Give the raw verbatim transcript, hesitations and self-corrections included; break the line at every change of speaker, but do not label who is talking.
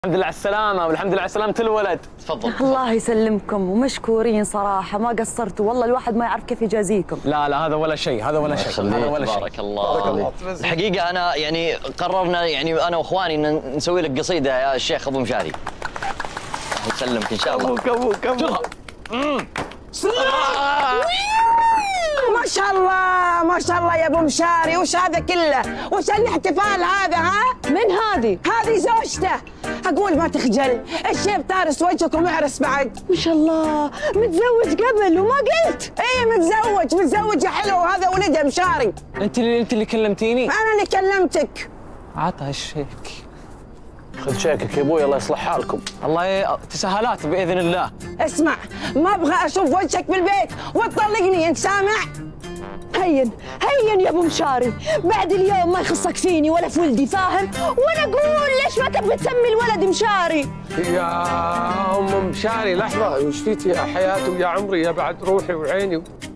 الحمد لله على السلامة والحمد لله على سلامة الولد.
تفضل.
الله يسلمكم ومشكورين صراحة، ما قصرتوا والله، الواحد ما يعرف كيف يجازيكم.
لا لا هذا ولا شيء، هذا ولا شيء، هذا ولا شيء.
بارك الله. بارك الله. الحقيقة أنا يعني قررنا يعني أنا وإخواني إن نسوي لك قصيدة يا الشيخ أبو مشاري. الله يسلمك إن شاء الله.
أبوك أبوك أبوك.
ما شاء الله ما شاء الله يا ابو مشاري، وش هذا كله؟ وش الاحتفال هذا ها؟
من هذه؟
هذه زوجته. اقول ما تخجل، الشيب طارس وجهك ومعرس بعد.
ما شاء الله، متزوج قبل وما قلت.
ايه متزوج متزوج يا حلو، وهذا ولده مشاري.
انت اللي انت اللي كلمتيني؟
انا اللي كلمتك.
عطها الشيك. خذ شيكك يا ابوي، الله يصلح حالكم. الله ي... تسهلات باذن الله.
اسمع، ما ابغى اشوف وجهك بالبيت وتطلقني، انت سامع؟
هين هين يا ابو مشاري، بعد اليوم ما يخصك فيني ولا في ولدي، فاهم؟ وانا اقول ليش ما تبغي تسمي الولد مشاري؟
يا ام مشاري لحظه، وش فيك يا حياتي ويا عمري يا بعد روحي وعيني؟